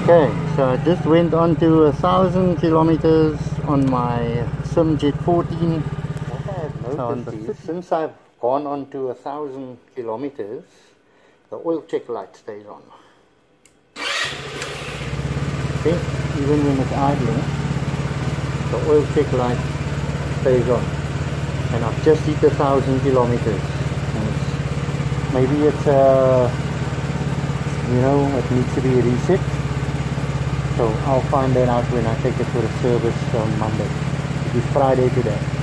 Okay, so I just went on to 1,000 kilometers on my Sym Jet 14. What I have noticed is, since I've gone on to 1,000 kilometers, the oil check light stays on. See, even when it's idling, the oil check light stays on. And I've just hit 1,000 kilometers. Maybe it's you know, it needs to be reset. So I'll find that out when I take it for a service on Monday. It is Friday today.